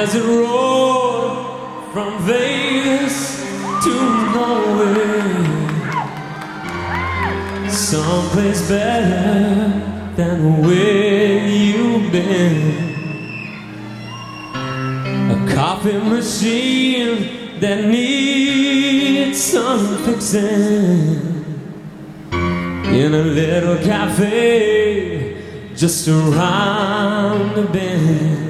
desert road from Vegas to nowhere, someplace better than where you've been. A coffee machine that needs some fixing, in a little cafe just around the bend.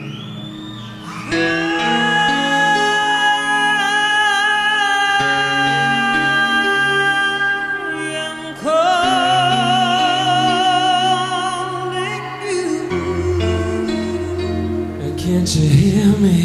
Can't you hear me?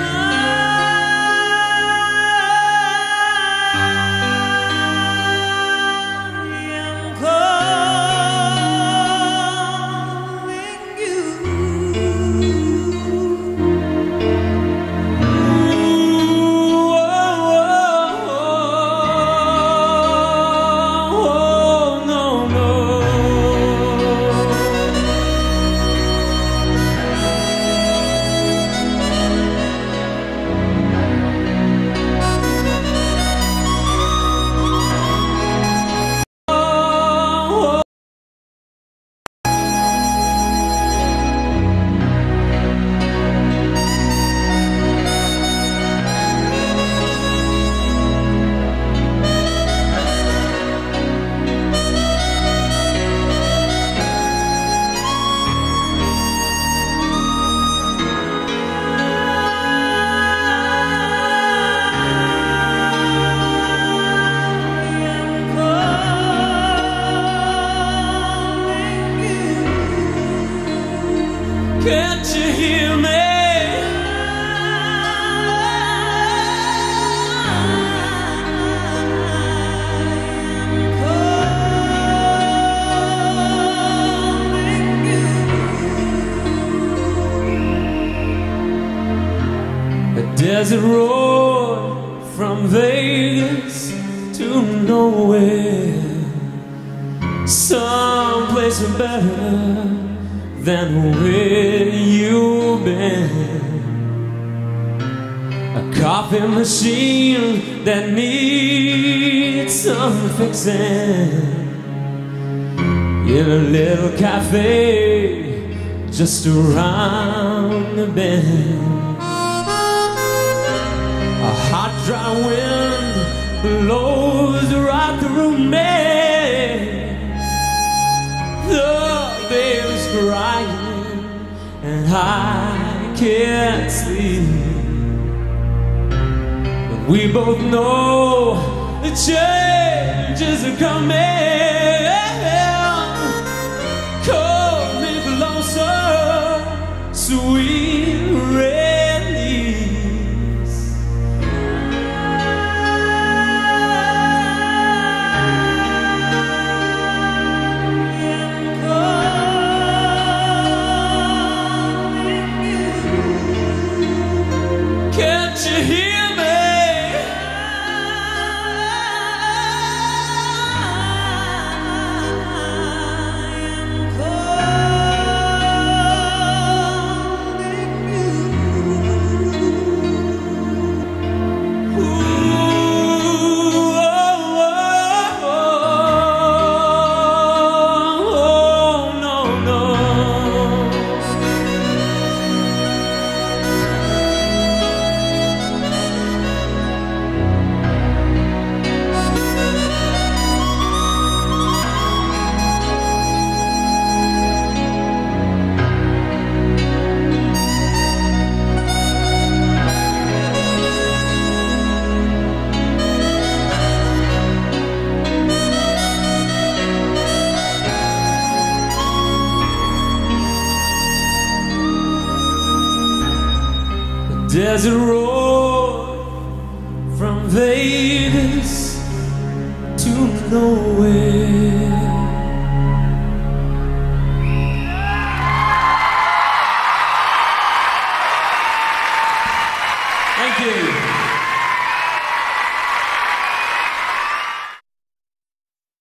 Can't you hear me? A desert road from Vegas to nowhere, someplace better than where you've been. A coffee machine that needs some fixing, in a little cafe just around the bend. A hot dry wind blows right through me. The baby's crying and I can't sleep, but we both know the changes are coming. Come me closer, sweet release. Can't you hear me? Desert road from Vegas to nowhere. Thank you.